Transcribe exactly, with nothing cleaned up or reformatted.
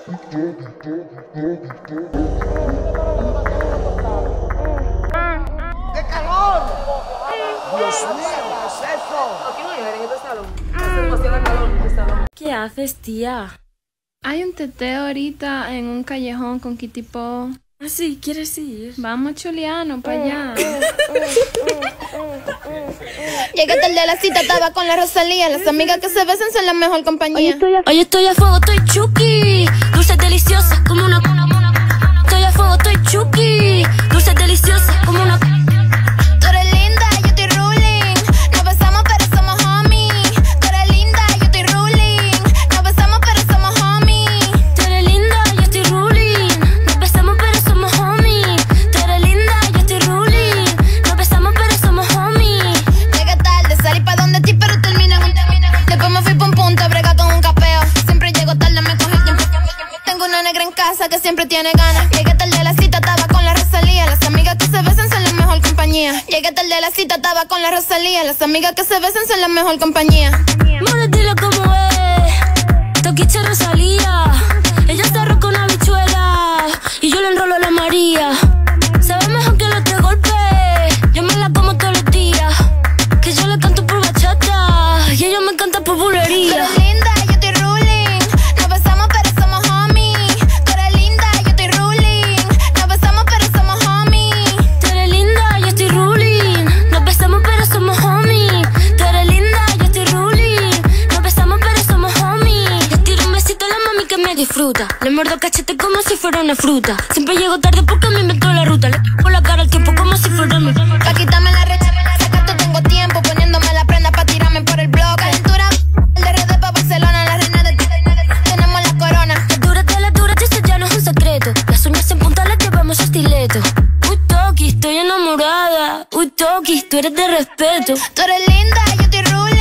¡Qué calor! ¡Dios mío! ¿Qué es eso? Aquí no hay aire en este salón. Hace demasiado calor en este salón. ¿Qué haces, tía? Hay un teteo ahorita en un callejón con Kitipo. Ah, sí, ¿quieres ir? Vamos, Chuliano, para allá. Llegué tarde a la cita, estaba con la Rosalía. Las amigas que se besan son la mejor compañía. Hoy estoy a fuego, estoy chuki. Dulces deliciosas como una... Estoy a fuego, estoy chuki. Dulces deliciosas como una... Tú eres linda, yo estoy ruling. Nos besamos pero somos homies. Tú eres linda, yo estoy ruling. Nos besamos pero somos homies. Tú eres linda, yo estoy ruling. Nos besamos pero somos homies. Tú eres linda, yo estoy ruling. Nos besamos pero somos homies. Llegué tarde, salí pa' donde ti pero terminé en un... Después me fui pa' un punto, brega con un capeo. Siempre llego tarde, me coge el tiempo. Tengo una negra en casa que siempre tiene ganas. Llegué tarde a la cita, estaba con la Rosalía. Las amigas que se besan son la mejor compañía. Llegué tarde a la cita, estaba con la Rosalía. Las amigas que se besan son la mejor compañía. Mora, dile cómo es. Toquiche Rosalía. Ella se arroja una bichuela y yo le enrolo a la María. Sabe mejor que los tres golpes. Yo me la como todos los días. Que yo le canto por bachata y ella me canta por bulería. Tú eres linda, yo estoy ruling. Nos besamos pero somos homies. Tú eres linda, yo estoy ruling. Nos besamos pero somos homies. Tú eres linda, yo estoy ruling. Nos besamos pero somos homies. Tú eres linda, yo estoy ruling. Nos besamos pero somos homies. Le tiro un besito a la mami que me disfruta. Le muerdo el cachete como si fuera una fruta. Siempre llego tarde porque me inventó la ruta. Le pongo la cara al tiempo como si fuera mi... Pa' quitarme la recha, sacato tengo tiempo. Poniéndome la prenda pa' tirarme por el blog. Calentura, el de R D pa' Barcelona. La reina de ti, tenemos la corona. Las duras de las duras, eso ya no es un secreto. Las uñas en punta las llevamos a estileto. Uy, Toki, estoy enamorada. Uy, Toki, tú eres de respeto. Tú eres linda, yo estoy ruling.